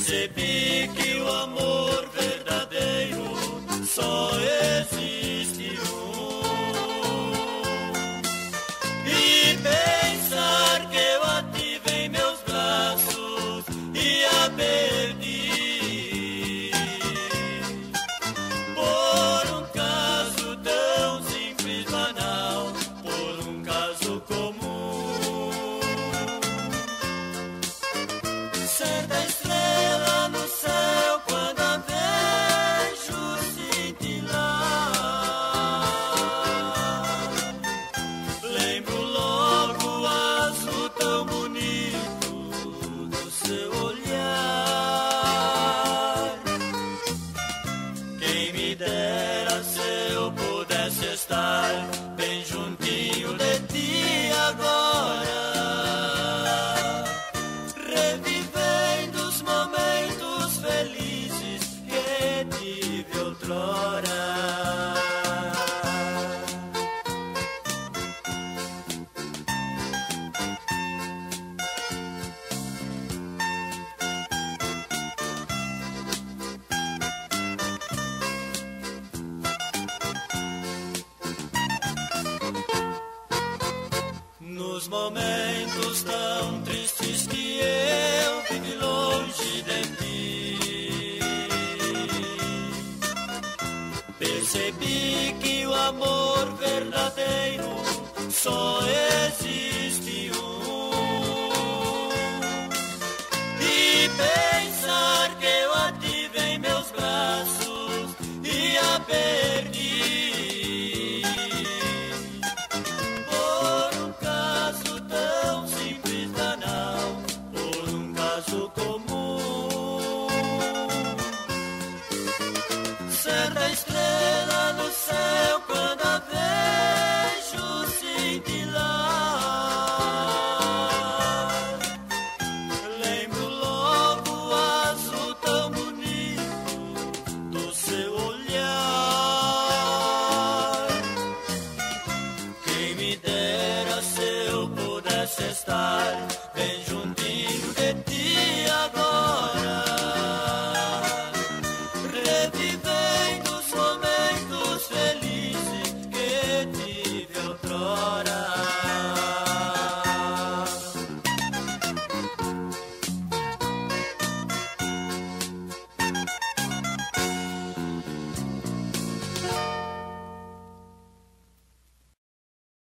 Percebi que o amor verdadeiro só existe um. E pensar que eu a tive em meus braços e a perdi por um caso tão simples, banal, por um caso comum. Certa estrela no céu, quando a vejo cintilar, lembro logo o azul tão bonito do seu olhar. Quem me dera se eu pudesse estar bem juntinho de ti agora, revivendo os momentos felizes que tive outrora. Nos momentos tão tristes que eu vivi longe de ti, percebi que o amor verdadeiro só existe